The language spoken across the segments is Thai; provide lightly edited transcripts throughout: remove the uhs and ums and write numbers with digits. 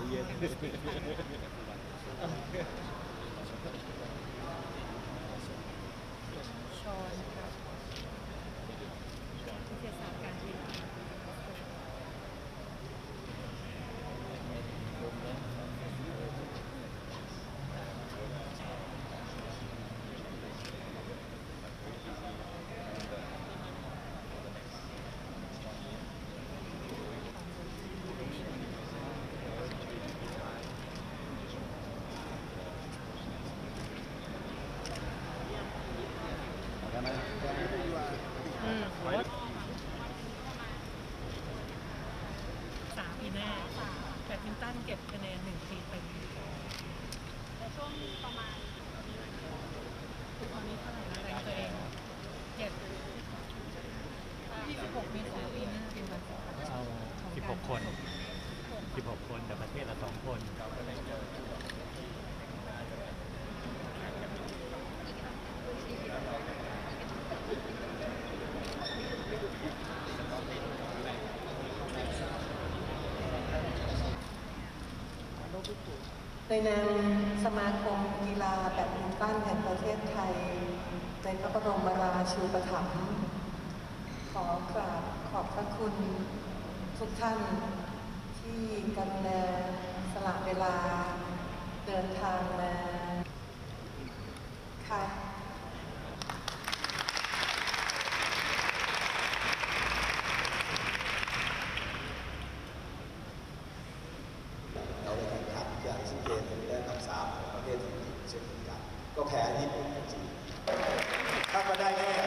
เย็นชอนครับวิทยาศาสตร์การกีฬาปีหน้าแบดมินตันเก็บคะแนน1 ปีเต็มแต่ช่วงประมาณตอนนี้เท่าไหร่นะแรงตัวเอง26 มี2 ปีหน้าเป็นวันเอา16 คนแต่ประเทศละ2 คนในนามสมาคมกีฬาแบดมินตันแห่งประเทศไทยในพระบรมราชูปถัมภ์ขอกราบขอบพระคุณทุกท่านที่กรุณาสละเวลาเดินทางมาค่ะเราได้แข่งขันอย่างซีเกมส์และอันดับ3ของประเทศที่เช่นกันก็แพ้ญี่ปุ่นกับจีนถ้ามาได้แน่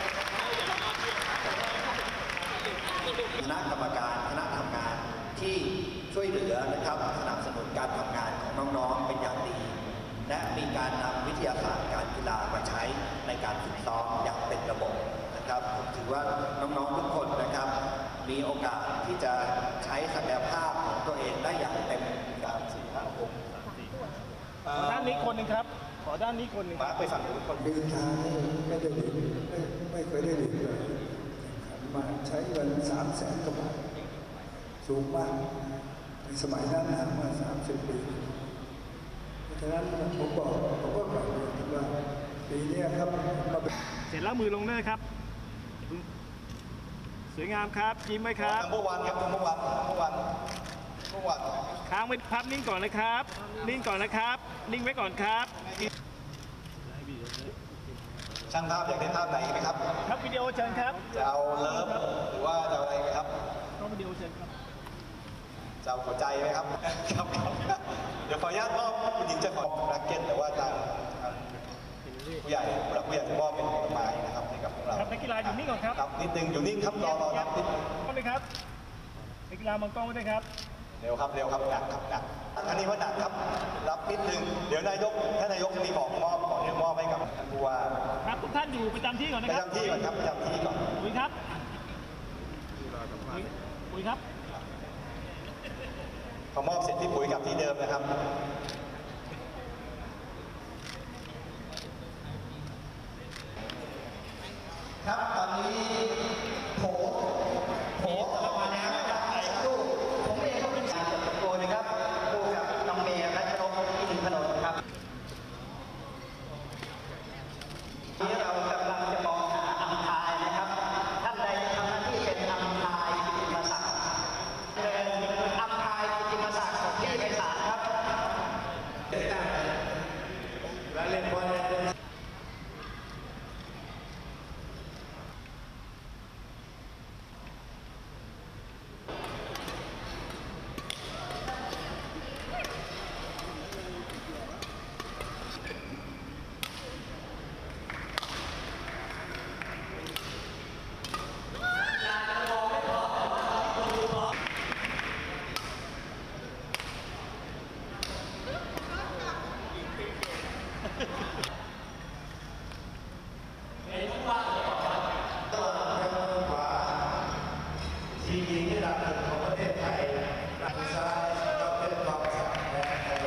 คณะกรรมการคณะทำงานที่ช่วยเหลือนะครับสนับสนุนการทำงานของน้องๆเป็นอย่างดีและมีการนำวิทยาศาสตร์การกีฬามาใช้ในการฝึกซ้อมอย่างเป็นระบบนะครับผมถือว่าน้องๆทุกคนนะครับมีโอกาสที่จะใช้ศักยภาพของตัวเองได้อย่างเต็ม3 4 5 6 ด้านนี้คนหนึ่งครับขอด้านนี้คนหนึ่งมาไปฝั่งนู้นคนปีทางไม่ได้ดีไม่เคยได้ดีเลยมาใช้เงิน300,000 กว่าบาทสูงมากในสมัยนั้นนะมา30 ปีเพราะฉะนั้นผมก็กล่าวเรียนว่าปีนี้ครับเสร็จแล้วมือลงเลยครับสวยงามครับยิ้มไหมครับเมื่อวานครับเมื่อวานค้างไว้พับนิ่งก่อนนะครับนิ่งก่อนนะครับนิ่งไว้ก่อนครับช่างภาพอยากได้ภาพไหนไหมครับครับวิดีโอเชิญครับจะเอาเลิฟหรือว่าจะเอาอะไรไหมครับก็วิดีโอเชิญครับจะเอาหัวใจไหมครับครับเดี๋ยวขออนุญาตมอบคุณหญิงจะขอรักเก็ตแต่ว่าทางผู้ใหญ่จะมอบเป็นผลไม้นะครับให้กับพวกเราครับนักกีฬาอยู่นิ่งก่อนครับนิดนึงอยู่นิ่งครับรอครับนิดนึงก็เลยครับนักกีฬามองกล้องไว้ด้วยครับเร็วครับหนักอันนี้ว่าหนักครับรับนิดนึงเดี๋ยวนายกท่านนายกมีของที่มอบให้กับท่านผู้ว่าครับทุกท่านอยู่ประจำที่ก่อนนะครับประจำที่ก่อนครับประจำที่ก่อนคุยครับคุยครับพอมอบเสร็จที่ปุ๋ยกับที่เดิมนะครับครับตอนนี้โผล่มาแล้วจากไหนลูกผมเองก็เป็นสายตะโกนนะครับคู่กับน้องเมย์รัชนกอินทนนท์ครับที่เรากำลังจะมองหาอัมพายนะครับท่านใดทำหน้าที่เป็นอัมพายกิติมศักดิ์อัมพายกิติมศักดิ์ของพี่ไพศาลครับและเล่นบอลทีมหญิงระดับหนึ่งของประเทศไทยนักซ้ายก็เป็นความสำคัญและไทยโล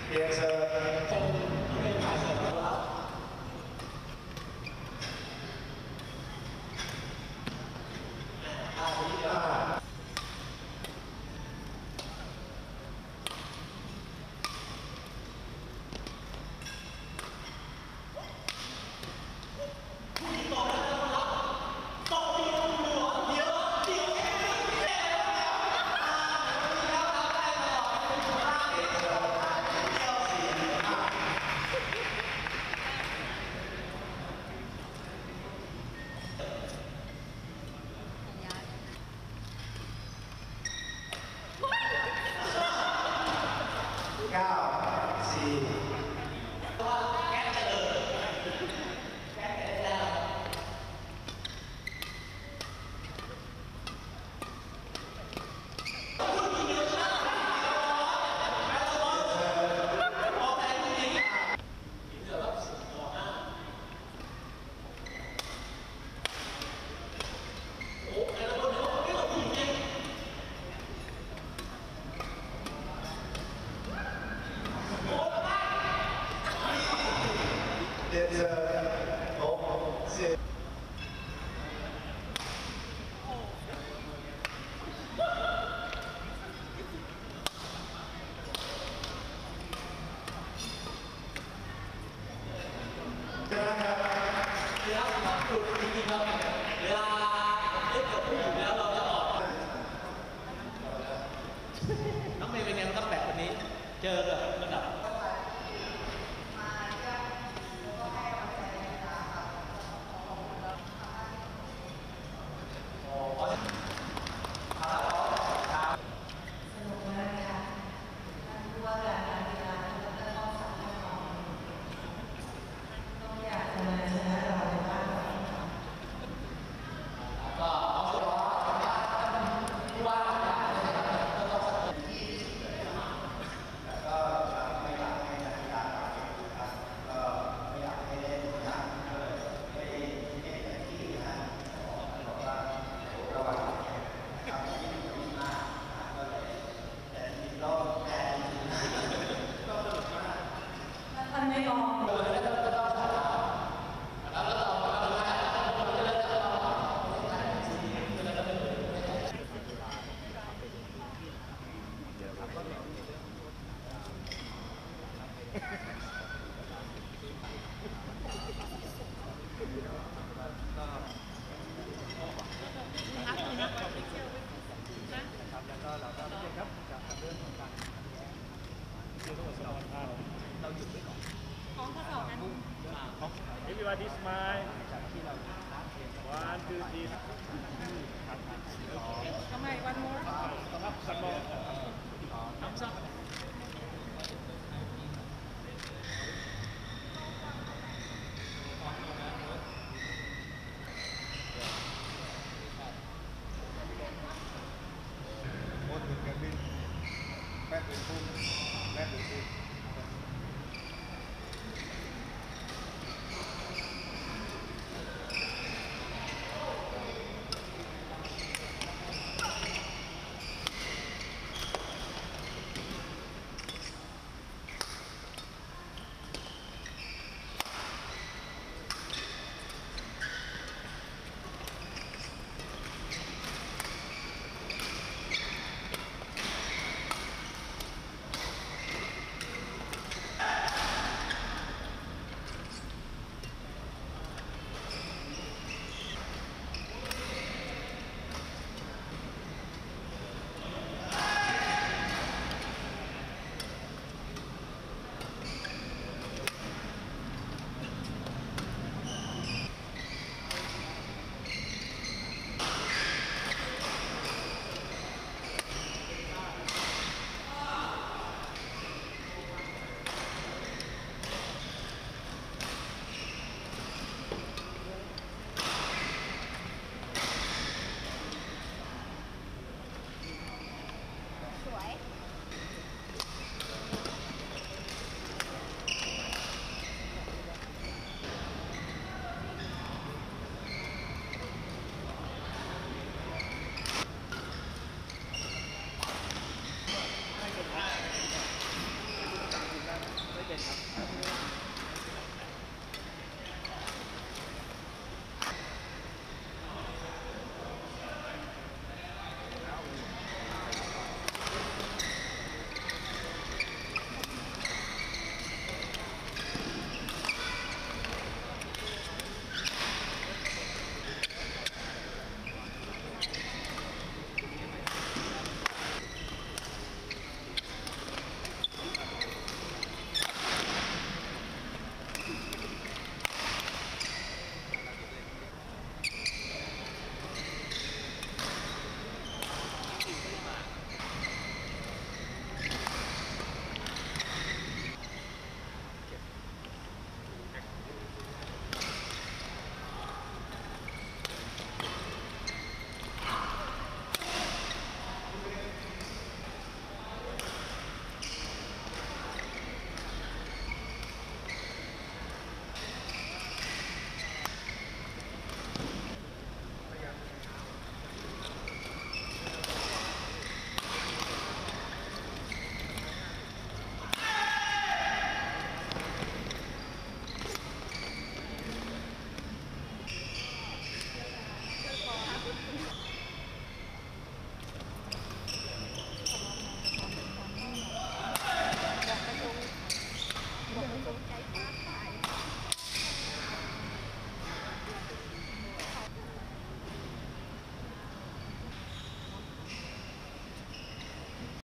น้องเมย์เป็นไงบ้างครับแบบวันนี้เจอกับระดับ Everybody smile. One, two, three. ทำไมวันโม Come up, some more. Thumbs up